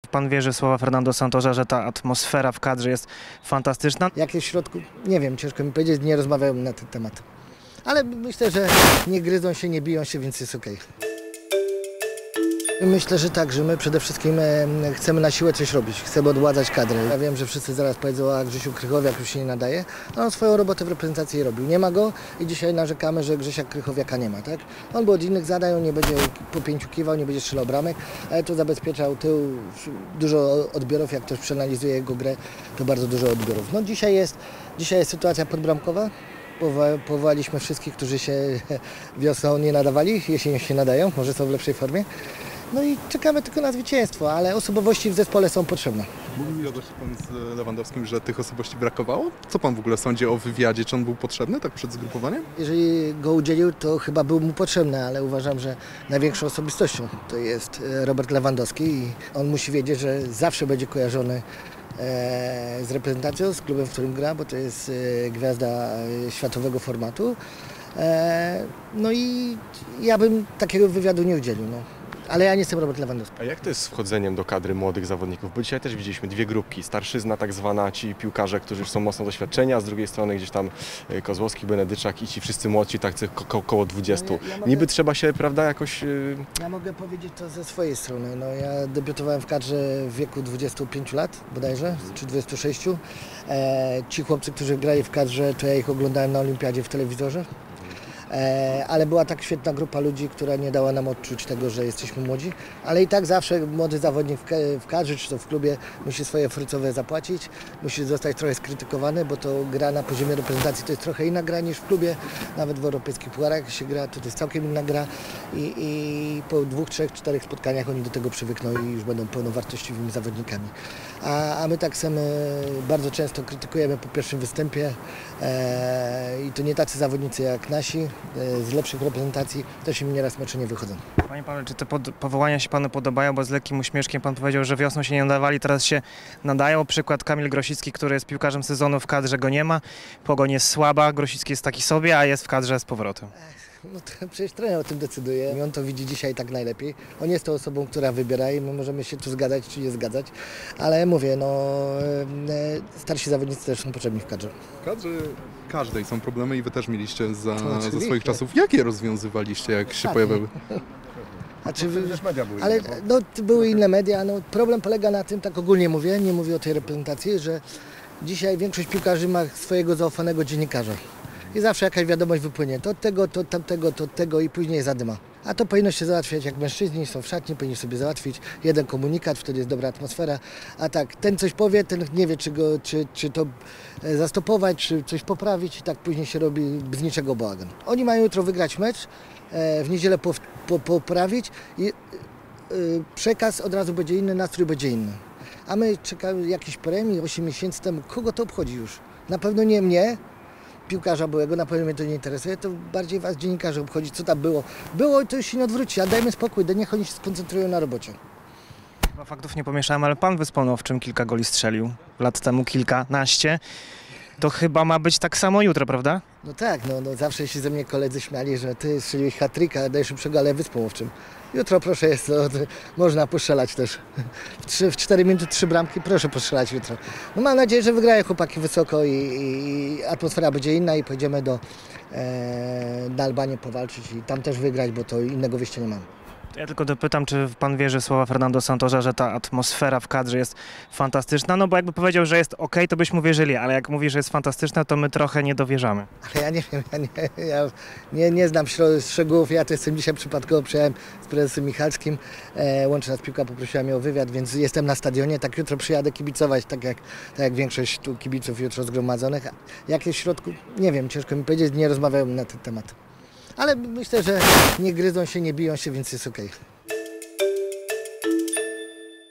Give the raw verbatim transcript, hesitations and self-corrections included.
pan wierzy w słowa Fernando Santosa, że ta atmosfera w kadrze jest fantastyczna? Jakie w środku? Nie wiem, ciężko mi powiedzieć, nie rozmawiałem na ten temat. Ale myślę, że nie gryzą się, nie biją się, więc jest okej. Myślę, że tak, że my przede wszystkim chcemy na siłę coś robić, chcemy odładzać kadrę. Ja wiem, że wszyscy zaraz powiedzą, a Grzesiu Krychowiak już się nie nadaje, ale on swoją robotę w reprezentacji robił. Nie ma go i dzisiaj narzekamy, że Grzesia Krychowiaka nie ma, tak? On był od innych zadań, on nie będzie po pięciu kiwał, nie będzie strzelał bramek, ale to zabezpieczał tył, dużo odbiorów, jak ktoś przeanalizuje jego grę, to bardzo dużo odbiorów. No dzisiaj jest, dzisiaj jest sytuacja podbramkowa. Powołaliśmy wszystkich, którzy się wiosną nie nadawali, jesienią się nadają, może są w lepszej formie. No i czekamy tylko na zwycięstwo, ale osobowości w zespole są potrzebne. Mówił się pan z Lewandowskim, że tych osobowości brakowało? Co pan w ogóle sądzi o wywiadzie? Czy on był potrzebny tak przed zgrupowaniem? Jeżeli go udzielił, to chyba był mu potrzebny, ale uważam, że największą osobistością to jest Robert Lewandowski i on musi wiedzieć, że zawsze będzie kojarzony z reprezentacją, z klubem, w którym gra, bo to jest gwiazda światowego formatu. No i ja bym takiego wywiadu nie udzielił. No. Ale ja nie jestem Robert Lewandowski. A jak to jest z wchodzeniem do kadry młodych zawodników? Bo dzisiaj też widzieliśmy dwie grupki. Starszyzna tak zwana, ci piłkarze, którzy już są mocno doświadczeni, a z drugiej strony gdzieś tam Kozłowski, Benedyczak i ci wszyscy młodzi, tak ko koło dwudziestu. No ja, ja mogę, Niby trzeba się, prawda, jakoś... Ja mogę powiedzieć to ze swojej strony. No, ja debiutowałem w kadrze w wieku dwudziestu pięciu lat bodajże, czy dwudziestu sześciu. E, ci chłopcy, którzy grali w kadrze, to ja ich oglądałem na olimpiadzie w telewizorze. Ale była tak świetna grupa ludzi, która nie dała nam odczuć tego, że jesteśmy młodzi, ale i tak zawsze młody zawodnik w kadrze czy to w klubie musi swoje frycowe zapłacić, musi zostać trochę skrytykowany, bo to gra na poziomie reprezentacji to jest trochę inna gra niż w klubie, nawet w europejskich pucharach się gra, to jest całkiem inna gra i, i po dwóch, trzech, czterech spotkaniach oni do tego przywykną i już będą pełnowartościowymi zawodnikami. A, a my tak samo bardzo często krytykujemy po pierwszym występie e, i to nie tacy zawodnicy jak nasi, z lepszych reprezentacji też im nieraz mecze nie wychodzą. Panie Pawle, czy te powołania się panu podobają? Bo z lekkim uśmieszkiem pan powiedział, że wiosną się nie nadawali, teraz się nadają. Przykład Kamil Grosicki, który jest piłkarzem sezonu, w kadrze go nie ma. Pogoń jest słaba, Grosicki jest taki sobie, a jest w kadrze z powrotem. No to przecież trener o tym decyduje i on to widzi dzisiaj tak najlepiej. On jest tą osobą, która wybiera i my możemy się tu zgadzać czy nie zgadzać, ale mówię, no starsi zawodnicy też są potrzebni w kadrze. W kadrze każdej są problemy i wy też mieliście za, za swoich czasów. Jak je rozwiązywaliście, jak się pojawiały? Znaczy, ale no, były inne media. No, problem polega na tym, tak ogólnie mówię, nie mówię o tej reprezentacji, że dzisiaj większość piłkarzy ma swojego zaufanego dziennikarza. I zawsze jakaś wiadomość wypłynie, to od tego, to od tamtego, to od tego i później zadyma. A to powinno się załatwiać, jak mężczyźni są w szatni, powinni sobie załatwić jeden komunikat, wtedy jest dobra atmosfera. A tak, ten coś powie, ten nie wie, czy, go, czy, czy to zastopować, czy coś poprawić i tak później się robi z niczego bałagan. Oni mają jutro wygrać mecz, w niedzielę po, po, poprawić i przekaz od razu będzie inny, nastrój będzie inny. A my czekamy jakiś premii osiem miesięcy temu, kogo to obchodzi już? Na pewno nie mnie. Piłkarza byłego, na pewno mnie to nie interesuje, to bardziej was dziennikarzy obchodzi, co tam było. Było i to już się nie odwróci, a dajmy spokój, niech oni się skoncentrują na robocie. Chyba faktów nie pomieszałem, ale pan wyspomniał, w czym kilka goli strzelił. Lat temu kilkanaście. To chyba ma być tak samo jutro, prawda? No tak, no, no zawsze się ze mnie koledzy śmiali, że ty strzeliłeś hat-tricka, dajesz szybszego, ale wyspą w czym. Jutro proszę jest, to, to można postrzelać też. W, trzy, w cztery minuty trzy bramki, proszę postrzelać jutro. No mam nadzieję, że wygrają chłopaki wysoko i, i atmosfera będzie inna i pojedziemy do, e, na Albanię powalczyć i tam też wygrać, bo to innego wyjścia nie mamy. Ja tylko dopytam, czy pan wierzy w słowa Fernando Santosa, że ta atmosfera w kadrze jest fantastyczna? No bo jakby powiedział, że jest ok, to byśmy wierzyli, ale jak mówi, że jest fantastyczna, to my trochę nie dowierzamy. Ale ja nie wiem, ja nie, ja nie, nie znam szczegółów, ja to jestem dzisiaj przypadkowo, przyjechałem z prezesem Michalskim, e, Łączna Piłka poprosiła mnie o wywiad, więc jestem na stadionie, tak jutro przyjadę kibicować, tak jak, tak jak większość tu kibiców jutro zgromadzonych. Jak jest w środku? Nie wiem, ciężko mi powiedzieć, nie rozmawiałem na ten temat. Ale myślę, że nie gryzą się, nie biją się, więc jest okej.